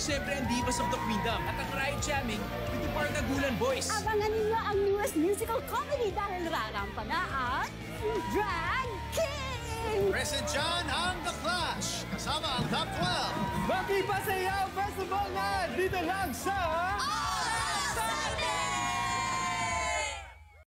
siyempre ang Divas of the Queendom at ang Riot Jamming with the Partagulan Boys. Abangan ninyo ang newest musical comedy dahil rarampa na ang Drag King! Present dyan ang The Clash, kasama ang Top 12. Makipasayaw Festival na dito lang sa... All Excited!